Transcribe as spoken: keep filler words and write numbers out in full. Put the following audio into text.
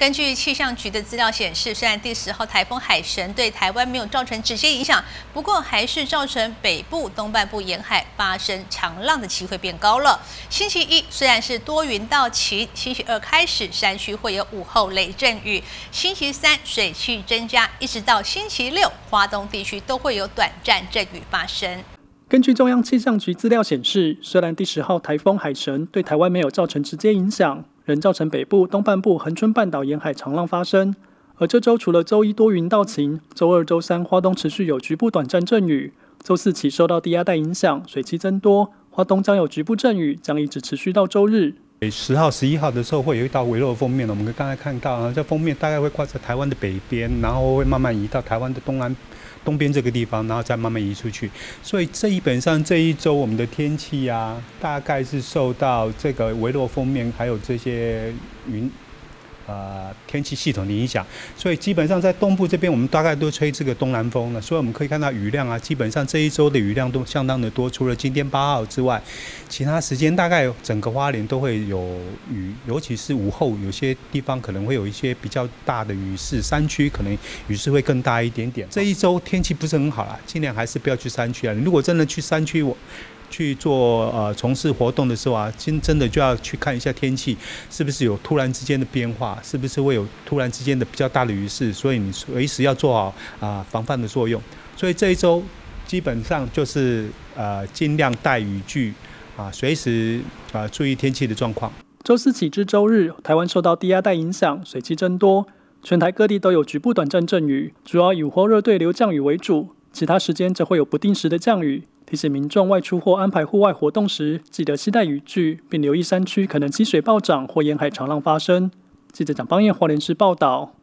根据气象局的资料显示，虽然第十号台风海神对台湾没有造成直接影响，不过还是造成北部、东半部沿海发生强浪的机会变高了。星期一虽然是多云到晴，星期二开始山区会有午后雷阵雨，星期三水汽增加，一直到星期六，花东地区都会有短暂阵雨发生。 根据中央气象局资料显示，虽然第十号台风海神对台湾没有造成直接影响，仍造成北部、东半部恒春半岛沿海长浪发生。而这周除了周一多云到晴，周二、周三花东持续有局部短暂阵雨，周四起受到低压带影响，水汽增多，花东将有局部阵雨，将一直持续到周日。 十号、十一号的时候会有一道微弱的锋面，我们刚才看到，这锋面大概会挂在台湾的北边，然后会慢慢移到台湾的东南东边这个地方，然后再慢慢移出去。所以基本上这一周我们的天气啊，大概是受到这个微弱锋面还有这些云。呃，天气系统的影响，所以基本上在东部这边，我们大概都吹这个东南风了，所以我们可以看到雨量啊，基本上这一周的雨量都相当的多。除了今天八号之外，其他时间大概整个花莲都会有雨，尤其是午后，有些地方可能会有一些比较大的雨势，山区可能雨势会更大一点点。这一周天气不是很好啦，尽量还是不要去山区啊。如果真的去山区，我。去做呃从事活动的时候啊，真真的就要去看一下天气是不是有突然之间的变化，是不是会有突然之间的比较大的雨势，所以你随时要做好啊、呃、防范的作用。所以这一周基本上就是呃尽量带雨具啊，随时啊、呃、注意天气的状况。 周四起至周日，台湾受到低压带影响，水汽增多，全台各地都有局部短暂阵雨，主要以午后热对流降雨为主，其他时间则会有不定时的降雨。提醒民众外出或安排户外活动时，记得携带雨具，并留意山区可能积水暴涨或沿海长浪发生。记者蒋邦彦花莲市报道。